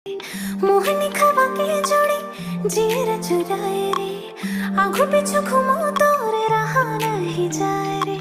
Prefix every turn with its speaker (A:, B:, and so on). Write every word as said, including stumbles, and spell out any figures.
A: मोहनी खवा के जोड़ी जीर चुराए रे, आंखों पीछू घुमो तो रे रहा नहीं जाए रे।